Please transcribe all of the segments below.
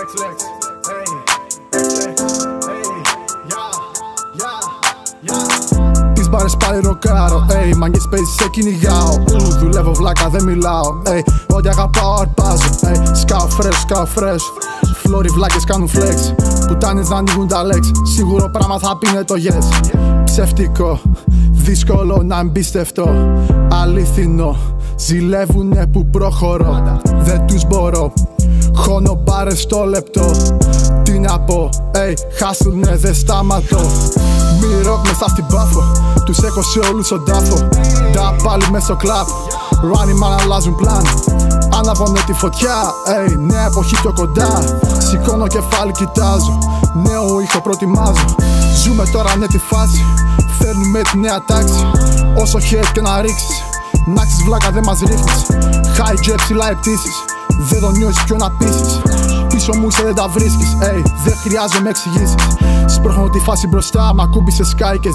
Lex, hey, τις μπάρες πάλι ροκάρω, μαγκές παίζεις σε κυνηγάω. Δουλεύω βλάκα δεν μιλάω, ό,τι αγαπάω αρπάζω. Σκάω fresh, φλόροι βλάκες κάνουν flex. Πουτάνες να ανοίγουν τα λέξ, σίγουρο πράγμα θα πίνε το yes. Ψευτικό, δύσκολο να εμπιστευτώ. Αληθινό, ζηλεύουνε που προχωρώ. Δεν τους μπορώ, χώνω πάρες στο λεπτό. Τι να πω, χάσουνε δεν σταματώ. Μη ροκ μέσα στην πάφο, τους έχω σε όλους στον τάφο. Τα πάλι μες στο κλαπ, running man αλλάζουν πλάν. Αναβώνω τη φωτιά, νέα εποχή πιο κοντά. Σηκώνω κεφάλι κοιτάζω, νέο ήχο προετοιμάζω. Ζούμε τώρα ναι τη φάση, φέρνουμε τη νέα τάξη. Όσο hate και να ρίξεις, να ξέρεις βλάκα δεν μας ρίχνεις. High jet ψηλά οι πτήσεις, δεν το νιώσεις ποιο να πείσεις. Πίσω μου είσαι δεν τα βρίσκεις, δεν χρειάζομαι εξηγήσεις. Σπρώχνω τη φάση μπροστά, μ' ακούμπησες σκάικες,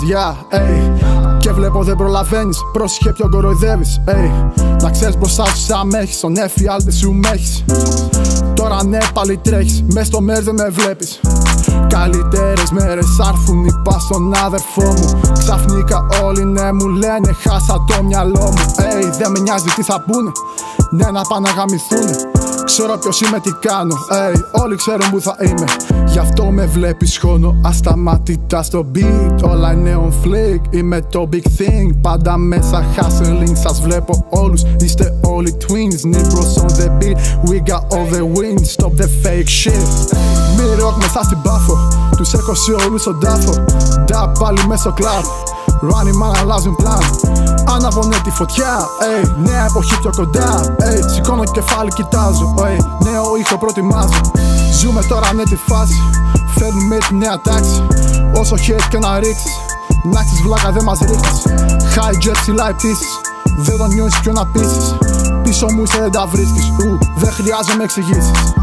και βλέπω δεν προλαβαίνεις, πρόσεχε ποιον κοροϊδεύεις, να ξέρεις μπροστά σου σαν μ' έχεις, τον εφιάλτη σου μ' έχεις. Τώρα ναι πάλι τρέχεις, μες στο μέρ δεν με βλέπεις. Καλύτερες μέρες άρθουν, είπα στον αδερφό μου. Ξαφνικά όλοι ναι μου λένε χάσα το μυαλό μου. Δεν με νοιάζει τι θα πούνε, ναι να πάνε να γαμηθούνε. Ξέρω ποιος είμαι, τι κάνω, όλοι ξέρουν που θα είμαι. Γι' αυτό με βλέπεις χώνω ασταμάτητα στο beat. Όλα είναι on flick, είμαι το big thing. Πάντα μέσα hustling, σας βλέπω όλους, είστε όλοι twins. Nibros on the beat, we got all the wins. Stop the fake shit. Μη ροκ μέσα στην πάφο, τους έχω σε όλους στον τάφο. Τα πάλι μες στο κλαπ, running man αλλάζουν πλάν. Αναβώνω τη φωτιά, νέα εποχή πιο κοντά. Σηκώνω κεφάλι κοιτάζω, νέο ήχο προετοιμάζω. Ζούμε τώρα ναι τη φάση, φέρνουμε τη νέα τάξη. Όσο hate και να ρίξεις, να ξέρεις βλάκα δεν μας ρίχνεις. High jet ψηλά οι πτήσεις, δεν το νιώσεις ποιο να πείσεις. Πίσω μου είσαι δεν τα βρίσκεις, δεν χρειάζομαι εξηγήσεις.